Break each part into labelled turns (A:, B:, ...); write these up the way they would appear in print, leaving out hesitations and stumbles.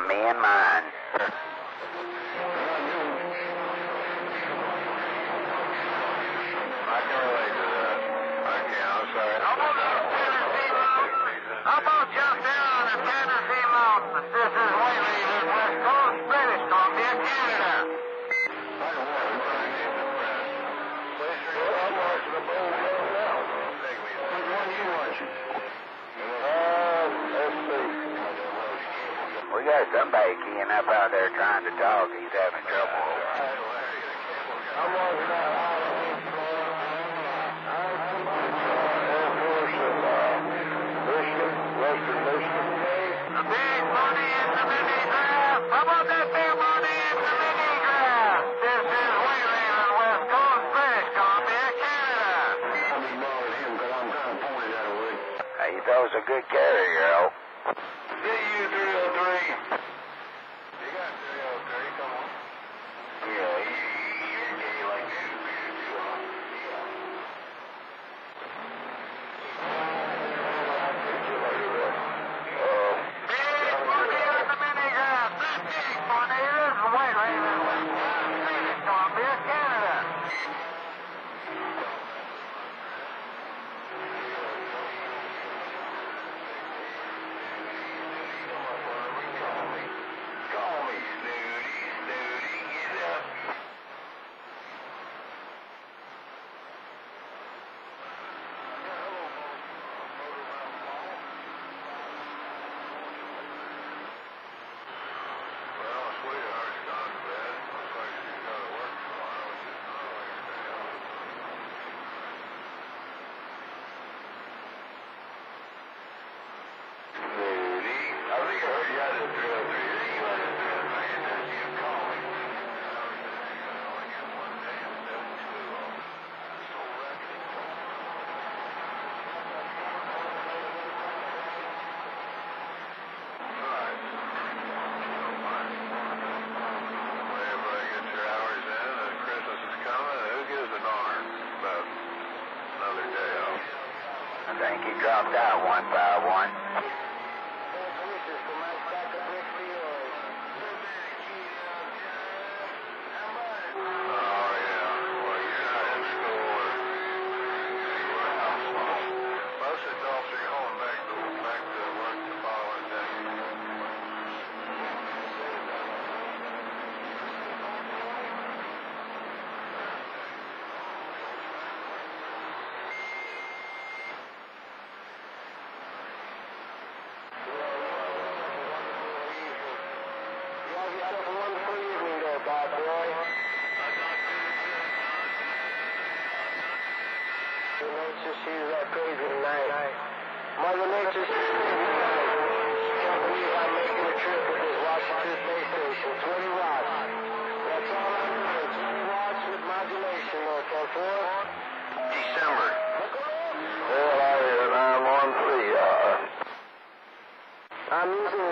A: from me and mine.
B: How about just there on the Tennessee Mountains? This is WhiteRaven, West Coast, British Columbia, Canada.
A: We got somebody keying up out there trying to talk. He's having trouble.
B: The big money in the mini-draft. How about that big money in the mini-draft? This is WhiteRaven, West Coast, British Columbia, Canada.
A: He throws a good carry, girl.
B: See you, 303.
A: You got 303, come on. Yeah, you're gay like this.
B: Big money in the mini-draft. This big money is WhiteRaven, West Coast, British Columbia, Canada.
A: I think he dropped out 151.
B: She's crazy tonight. Mother Nature's crazy tonight. Can't believe I'm making a trip with this Washington Space Station. 20 watts. That's all I know. 20 watts with modulation, okay, for
A: December. Well, I hear 913.
B: I'm using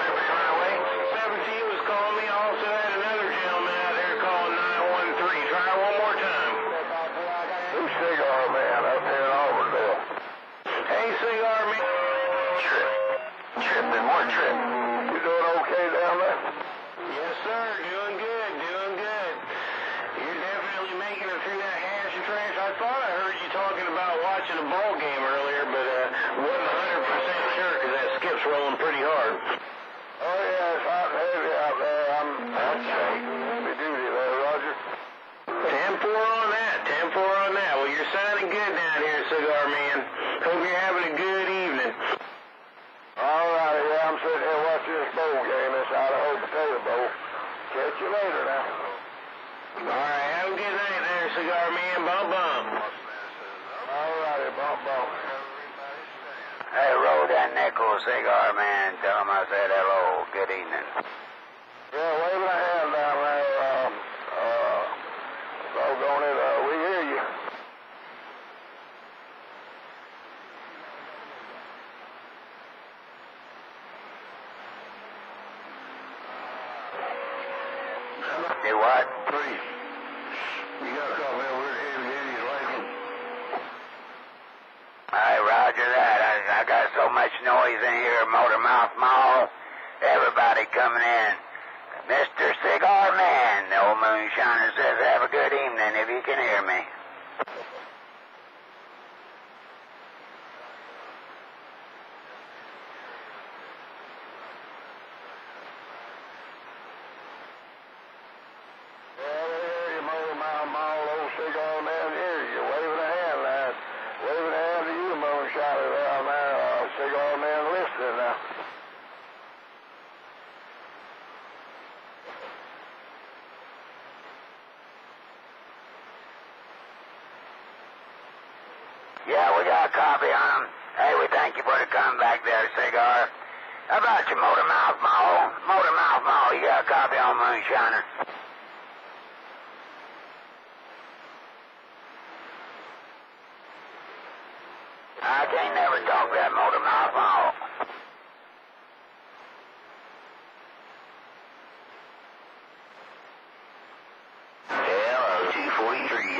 B: 17 was calling me. I also had another gentleman out there calling 913. Try one more time.
A: Who's Cigar Man up here in Auburndale?
B: Hey, Cigar Man.
A: Tripping, what trip? You doing okay down there?
B: Yes, sir. Doing good, doing good. You're definitely making it through that hash and trash. I thought I heard you talking about watching a ball game earlier, but wasn't 100% sure because that skip's rolling pretty hard.
A: Oh, yeah, it's hot and heavy out there. I'm safe. Heavy duty there, Roger.
B: 10-4 on that, 10-4 on that. Well, you're sounding good down here, Cigar Man. Hope you're having a good evening.
A: All righty, yeah, I'm sitting here watching this bowl game, this Idaho Potato Bowl. Catch you later now.
B: All right, have a good night there, Cigar Man. Bump, bump.
A: All righty, bump, bump. Hey, roll that nickel, Cigar Man. Tell him I said hello. Good evening. Yeah, waving a hand down there. Doggone it, we hear you. Do what?
B: Please. You got to call me over here to hear you like him.
A: Hey, roger that. I got so much noise in here, Motor Mouth Mall. Everybody coming in. Mr. Cigar Man, the old moonshiner says, have a good evening if you can hear me. Yeah, we got a copy on him. Hey, we thank you for the comeback there, Cigar. How about your motor mouth mole? Motor mouth mole, you got a copy on Moonshiner. I can't never talk that motor mouth mole. Hello, 243.